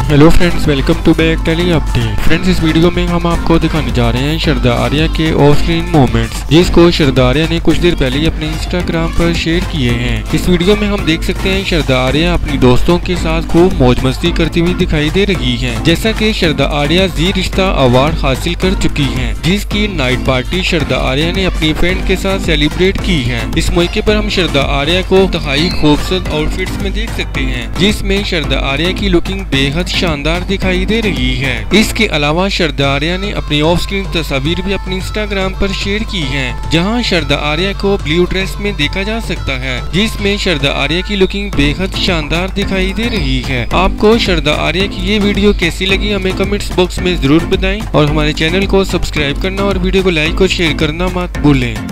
Hello friends, welcome to back Tally update. Friends, इस video में हम आपको दिखाने जा रहे हैं श्रद्धा आर्या के ऑफ स्क्रीन मोमेंट्स, जिसको श्रद्धा आर्या ने कुछ देर पहले अपने इंस्टाग्राम पर शेयर किए हैं। इस वीडियो में हम देख सकते हैं श्रद्धा आर्या अपनी दोस्तों के साथ खूब मौज मस्ती करती हुई दिखाई दे रही है। जैसा कि श्रद्धा आर्या जी रिश्ता अवार्ड हासिल कर चुकी है, जिसकी नाइट पार्टी श्रद्धा आर्या ने अपनी फ्रेंड के साथ सेलिब्रेट की है। इस मौके पर हम श्रद्धा आर्या को इंतहाई खूबसूरत आउटफिट्स में देख सकते हैं, जिसमें श्रद्धा आर्या की लुकिंग बेहद शानदार दिखाई दे रही है। इसके अलावा श्रद्धा आर्या ने अपनी ऑफ स्क्रीन तस्वीर भी अपने इंस्टाग्राम पर शेयर की है, जहां श्रद्धा आर्या को ब्लू ड्रेस में देखा जा सकता है, जिसमें श्रद्धा आर्या की लुकिंग बेहद शानदार दिखाई दे रही है। आपको श्रद्धा आर्या की ये वीडियो कैसी लगी हमें कमेंट्स बॉक्स में जरूर बताएं और हमारे चैनल को सब्सक्राइब करना और वीडियो को लाइक और शेयर करना मत भूलें।